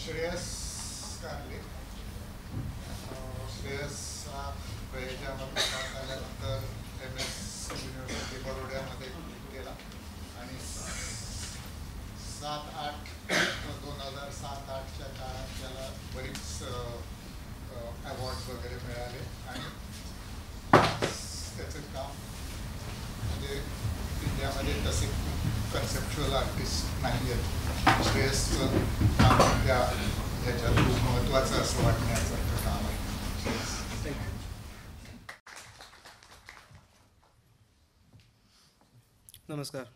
श्रेयस कारले. श्रेयस हा याच्यामधून पास झाल्यानंतर MS युनिव्हर्सिटी बरोड्यामध्ये गेला आणि 2007-08च्या काळात त्याला बरीच अवॉर्ड्स वगैरे मिळाले आणि त्याचं काम म्हणजे इंडियामध्ये तसे कन्सेप्च्युअल आर्टिस्ट नाही आहेत. श्रेयसचं काम त्या ह्याच्यात खूप महत्त्वाचं असं वाटण्यासारखं काम आहे. नमस्कार.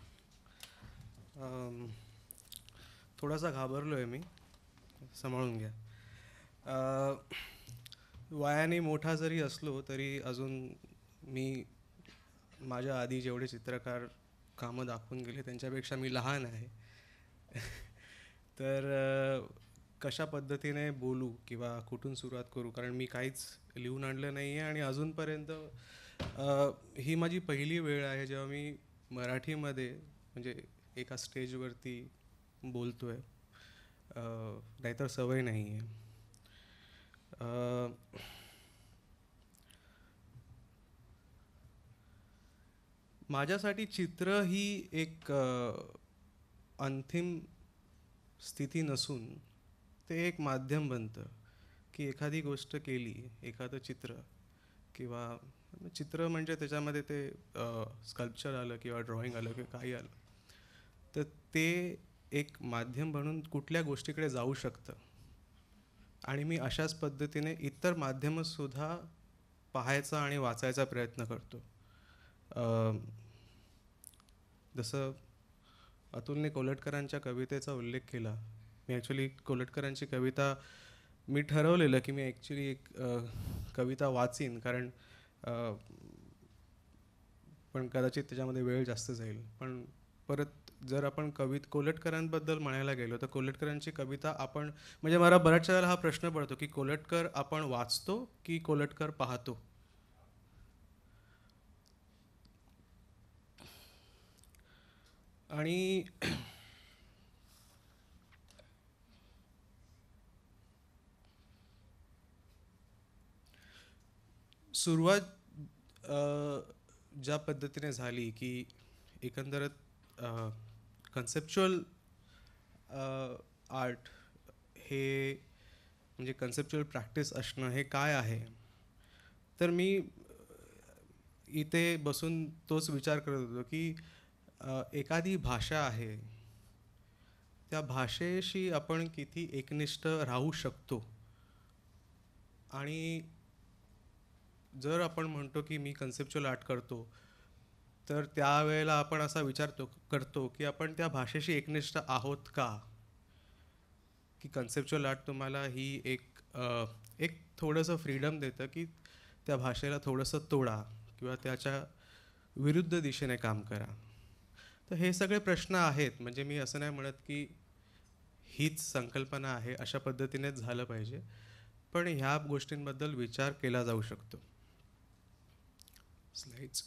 थोडासा घाबरलो आहे मी, सांभाळून घ्या. वयाने मोठा जरी असलो तरी अजून मी माझ्या आधी जेवढे चित्रकार कामं दाखवून गेले त्यांच्यापेक्षा मी लहान आहे. तर कशा पद्धतीने बोलू किंवा कुठून सुरुवात करू, कारण मी काहीच लिहून आणलं नाही आहे आणि अजूनपर्यंत ही माझी पहिली वेळ आहे जेव्हा मी मराठीमध्ये म्हणजे एका स्टेजवरती बोलतो आहे. नाहीतर सवय नाही आहे. माझ्यासाठी चित्र ही एक अंतिम स्थिती नसून ते एक माध्यम बनतं की एखादी गोष्ट केली, एखादं चित्र किंवा चित्र म्हणजे त्याच्यामध्ये ते स्कल्पचर आलं किंवा ड्रॉइंग आलं किंवा काही आलं तर ते एक माध्यम बनून कुठल्या गोष्टीकडे जाऊ शकतं. आणि मी अशाच पद्धतीने इतर माध्यमंसुद्धा पाहायचा आणि वाचायचा प्रयत्न करतो. जसं अतुलने कोलटकरांच्या कवितेचा उल्लेख केला. मी ॲक्च्युली कोलटकरांची कविता मी ठरवलेलं की मी ॲक्च्युली एक कविता वाचीन, कारण पण कदाचित त्याच्यामध्ये वेळ जास्त जाईल. पण परत जर आपण कोलटकरांबद्दल म्हणायला गेलो तर कोलटकरांची कविता आपण म्हणजे मला बऱ्याच वेळेला हा प्रश्न पडतो की कोलटकर आपण वाचतो की कोलटकर पाहतो. आणि सुरुवात ज्या पद्धतीने झाली की एकंदरच कन्सेप्च्युअल आर्ट हे म्हणजे कन्सेप्च्युअल प्रॅक्टिस असणं हे काय आहे, तर मी इथे बसून तोच विचार करत होतो की एखादी भाषा आहे, त्या भाषेशी आपण किती एकनिष्ठ राहू शकतो. आणि जर आपण म्हणतो की मी कन्सेप्च्युअल आर्ट करतो तर त्यावेळेला आपण असा विचार करतो की आपण त्या भाषेशी एकनिष्ठ आहोत का, की कन्सेप्च्युअल आर्ट तुम्हाला ही एक थोडंसं फ्रीडम देतं की त्या भाषेला थोडंसं तोडा किंवा त्याच्या विरुद्ध दिशेने काम करा. तर हे सगळे प्रश्न आहेत. म्हणजे मी असं नाही म्हणत की हीच संकल्पना आहे अशा पद्धतीनेच झालं पाहिजे, पण ह्या गोष्टींबद्दल विचार केला जाऊ शकतो. स्लाइड्स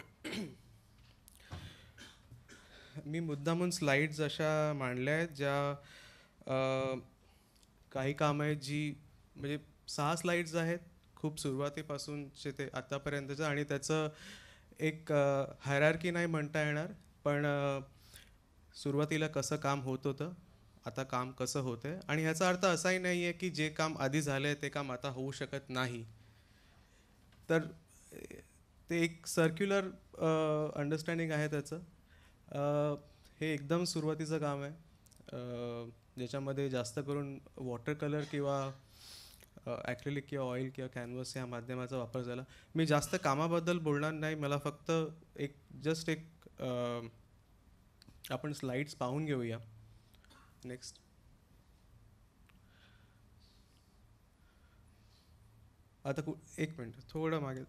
मी मुद्दामून स्लाइड्स अशा मांडल्या आहेत ज्या काही कामं आहेत जी म्हणजे 6 स्लाइड्स आहेत खूप सुरुवातीपासूनचे ते आतापर्यंतचं, आणि त्याचं एक हायरार्की नाही म्हणता येणार, पण सुरुवातीला कसं काम होत होतं, आता काम कसं होतं आहे. आणि ह्याचा अर्थ असाही नाही आहे की जे काम आधी झालं आहे ते काम आता होऊ शकत नाही. तर ते एक सर्क्युलर अंडरस्टँडिंग आहे त्याचं. हे एकदम सुरुवातीचं काम आहे ज्याच्यामध्ये जास्त करून वॉटर कलर किंवा ॲक्रिलिक किंवा ऑइल किंवा कॅनव्हस या माध्यमाचा वापर झाला. मी जास्त कामाबद्दल बोलणार नाही, मला फक्त जस्ट एक आपण स्लाइड्स पाहून घेऊया. नेक्स्ट. आता एक मिनट थोडं मागे.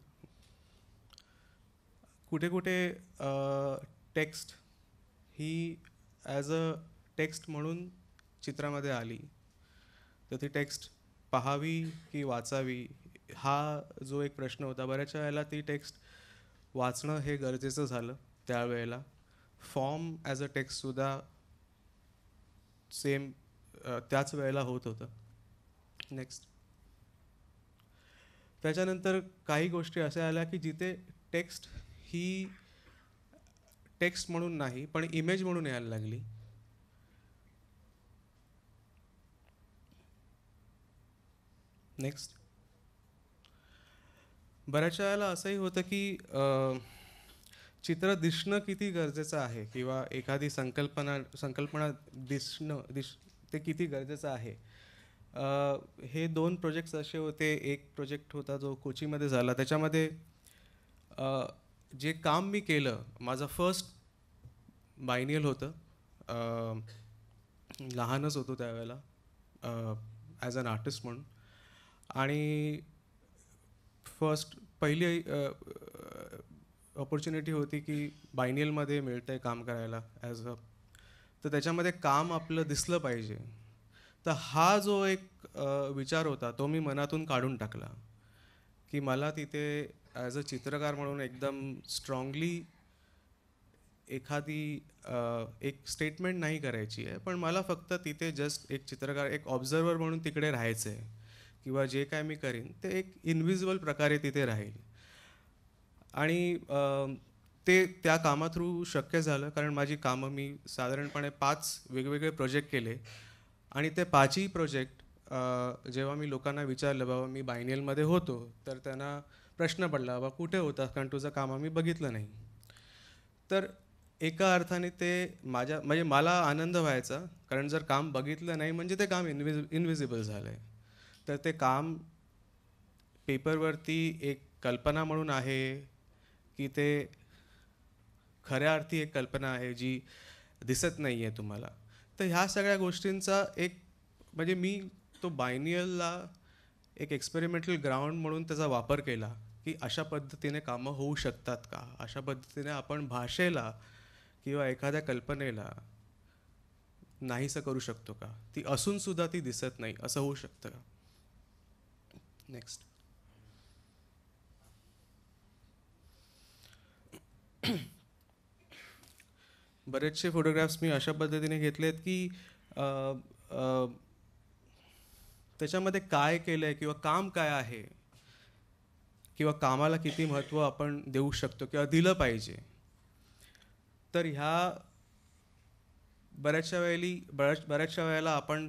कुठे कुठे टेक्स्ट ही ॲज अ टेक्स्ट म्हणून चित्रामध्ये आली, तर ती टेक्स्ट पाहावी की वाचावी हा जो एक प्रश्न होता. बऱ्याच वेळेला ती टेक्स्ट वाचणं हे गरजेचं झालं त्यावेळेला. फॉर्म ॲज अ टेक्स्टसुद्धा सेम त्याच वेळेला होत होतं. नेक्स्ट. त्याच्यानंतर काही गोष्टी अशा आल्या की जिथे टेक्स्ट ही टेक्स्ट म्हणून नाही पण इमेज म्हणून यायला लागली. नेक्स्ट. बऱ्याचशा वेळेला असंही होतं की चित्र दिसणं किती गरजेचं आहे किंवा एखादी संकल्पना ते किती गरजेचं आहे. हे 2 प्रोजेक्ट्स असे होते. एक प्रोजेक्ट होता जो कोचीमध्ये झाला. त्याच्यामध्ये जे काम मी केलं, माझं फर्स्ट बायनियल होतं. लहानच होतो त्यावेळेला ॲज अन आर्टिस्ट म्हणून. आणि पहिली ऑपॉर्च्युनिटी होती की बायनियलमध्ये मिळतं आहे काम करायला तर त्याच्यामध्ये काम आपलं दिसलं पाहिजे. तर हा जो एक विचार होता तो मी मनातून काढून टाकला की मला तिथे ॲज अ चित्रकार म्हणून एकदम स्ट्रॉंगली एखादी एक स्टेटमेंट नाही करायची आहे, पण मला फक्त तिथे जस्ट एक चित्रकार, एक ऑब्झर्वर म्हणून तिकडे राहायचं आहे किंवा जे काय मी करीन ते एक इनव्हिजिबल प्रकारे तिथे राहील. आणि ते त्या कामा थ्रू शक्य झालं कारण माझी कामं मी साधारणपणे 5 वेगवेगळे प्रोजेक्ट केले आणि ते 5ही प्रोजेक्ट जेव्हा मी लोकांना विचारलं बाबा मी बायनियलमध्ये होतो तर त्यांना प्रश्न पडला बाबा कुठे होता कारण तुझं काम आम्ही बघितलं नाही. तर एका अर्थाने ते म्हणजे मला आनंद व्हायचा कारण जर काम बघितलं नाही म्हणजे ते काम इनव्हिजिबल झालं आहे. तर ते काम पेपरवरती एक कल्पना म्हणून आहे की ते खऱ्या अर्थी एक कल्पना आहे जी दिसत नाही आहे तुम्हाला. तर ह्या सगळ्या गोष्टींचा एक म्हणजे मी तो बायनियलला एक एक्सपेरिमेंटल ग्राउंड म्हणून त्याचा वापर केला की अशा पद्धतीने कामं होऊ शकतात का, अशा पद्धतीने आपण भाषेला किंवा एखाद्या कल्पनेला नाहीसं करू शकतो का, ती असूनसुद्धा ती दिसत नाही असं होऊ शकतं का. नेक्स्ट. बरेचसे फोटोग्राफ्स मी अशा पद्धतीने घेतलेत की त्याच्यामध्ये काय केलं आहे किंवा काम काय आहे किंवा कामाला किती महत्त्व आपण देऊ शकतो किंवा दिलं पाहिजे. तर ह्या बऱ्याचशा वेळेला आपण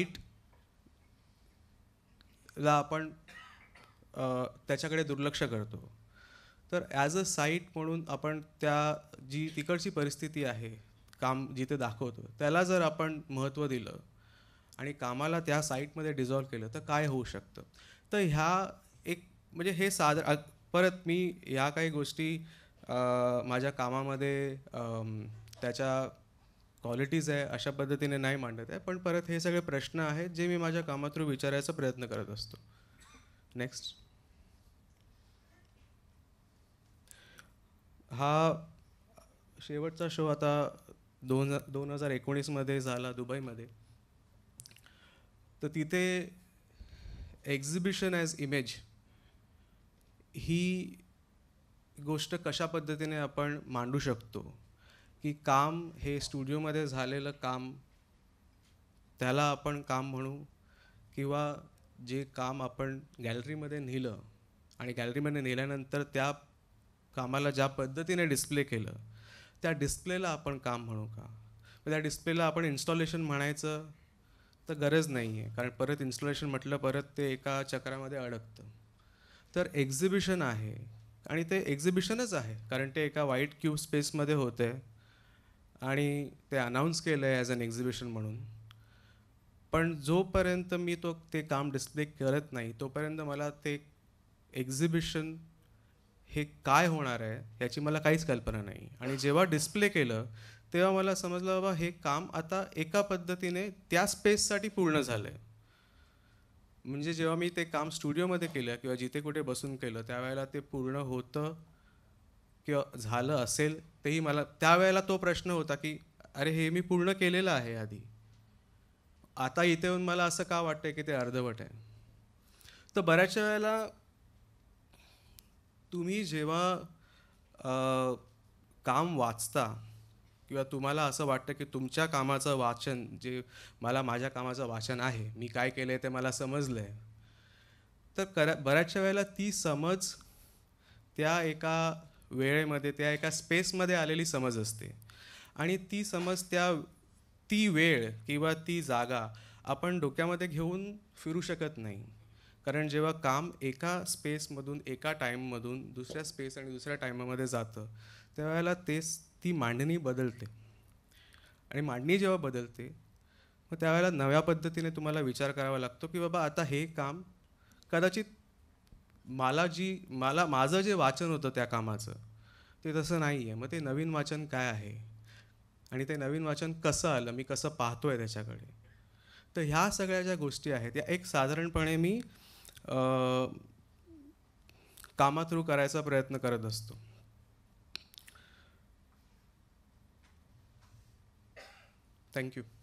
साईटला आपण त्याच्याकडे दुर्लक्ष करतो. तर ॲज अ साईट म्हणून आपण त्या जी तिकडची परिस्थिती आहे काम जिथे दाखवतो त्याला जर आपण महत्त्व दिलं आणि कामाला त्या साईटमध्ये डिझॉल्व केलं तर काय होऊ शकतं. तर ह्या एक म्हणजे हे परत मी ह्या काही गोष्टी माझ्या कामामध्ये त्याच्या क्वालिटीज आहे अशा पद्धतीने नाही मांडत आहे, पण परत हे सगळे प्रश्न आहेत जे मी माझ्या कामातून विचारायचा प्रयत्न करत असतो. नेक्स्ट. हा शेवटचा शो आता 2019मध्ये झाला दुबईमध्ये. तर तिथे एक्झिबिशन ॲज इमेज ही गोष्ट कशा पद्धतीने आपण मांडू शकतो की काम हे स्टुडिओमध्ये झालेलं काम त्याला आपण काम म्हणू किंवा जे काम आपण गॅलरीमध्ये नेलं आणि गॅलरीमध्ये नेल्यानंतर त्या कामाला ज्या पद्धतीने डिस्प्ले केलं त्या डिस्प्लेला आपण काम म्हणू का. त्या डिस्प्लेला आपण इन्स्टॉलेशन म्हणायचं तर गरज नाही आहे कारण परत इन्स्टॉलेशन म्हटलं परत ते एका चक्रामध्ये अडकतं. तर एक्झिबिशन आहे आणि ते एक्झिबिशनच आहे कारण ते एका व्हाईट क्यूब स्पेसमध्ये होतं आहे आणि ते अनाऊन्स केलं आहे ॲज अन एक्झिबिशन म्हणून. पण जोपर्यंत मी ते काम डिस्प्ले करत नाही तोपर्यंत मला ते एक्झिबिशन हे काय होणार आहे याची मला काहीच कल्पना नाही. आणि जेव्हा डिस्प्ले केलं तेव्हा मला समजलं बाबा हे काम आता एका पद्धतीने त्या स्पेससाठी पूर्ण झालं आहे. म्हणजे जेव्हा मी ते काम स्टुडिओमध्ये केलं किंवा जिथे कुठे बसून केलं त्यावेळेला ते पूर्ण होतं किंवा झालं असेल तेही मला त्यावेळेला तो प्रश्न होता की अरे हे मी पूर्ण केलेलं आहे आधी, आता इथे येऊन मला असं का वाटतंय की ते अर्धवट आहे. तर बऱ्याचशा वेळेला तुम्ही जेव्हा काम वाचता किंवा तुम्हाला असं वाटतं की तुमच्या कामाचं वाचन, जे मला माझ्या कामाचं वाचन आहे, मी काय केलं आहे ते मला समजलं आहे, तर बऱ्याचशा वेळेला ती समज त्या एका वेळेमध्ये, त्या एका स्पेसमध्ये आलेली समज असते. आणि ती समज, ती वेळ किंवा ती जागा आपण डोक्यामध्ये घेऊन फिरू शकत नाही. कारण जेव्हा काम एका स्पेसमधून, एका टाईममधून दुसऱ्या स्पेस आणि दुसऱ्या टाईमामध्ये जातं, त्यावेळेला ती मांडणी बदलते. आणि मांडणी जेव्हा बदलते, मग त्यावेळेला नव्या पद्धतीने तुम्हाला विचार करावा लागतो की बाबा आता हे काम कदाचित माझं जे वाचन होतं त्या कामाचं ते तसं नाही आहे. मग ते नवीन वाचन काय आहे आणि ते नवीन वाचन कसं आलं, मी कसं पाहतोय त्याच्याकडे. तर ह्या सगळ्या ज्या गोष्टी आहेत या एक साधारणपणे मी कामा थ्रू करायचा प्रयत्न करत असतो. थँक्यू.